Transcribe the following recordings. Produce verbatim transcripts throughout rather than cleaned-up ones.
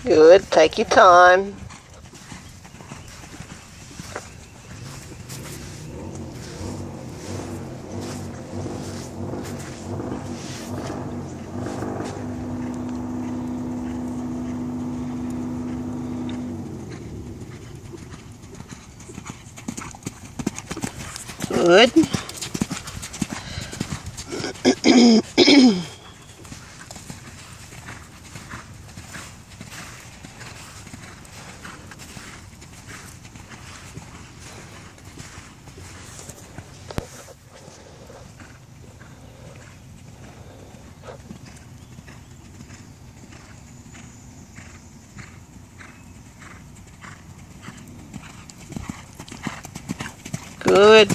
Good, take your time. Good. Good.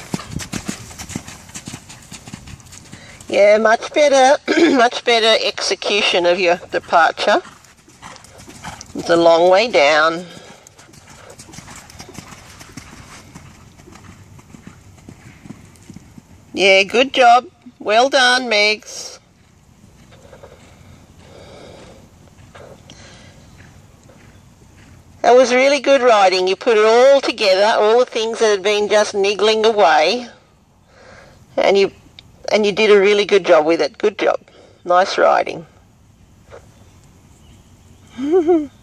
Yeah, much better, much better execution of your departure. It's a long way down. Yeah, good job. Well done, Megs. That was really good riding. You put it all together, all the things that had been just niggling away, and you and you did a really good job with it. Good job. Nice riding.